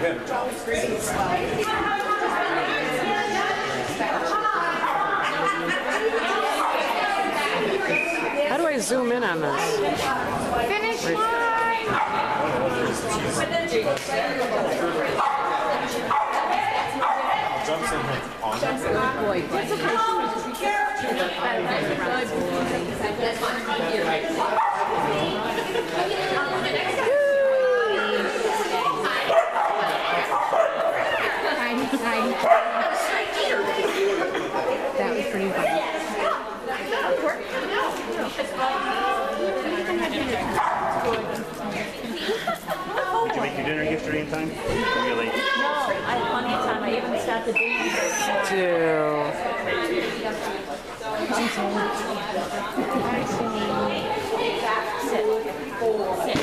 How do I zoom in on this? Finish line! Jumps in on That was pretty funny. Did you make your dinner yesterday in time? Really? No, I had plenty of time. I even started the Dude. Sit.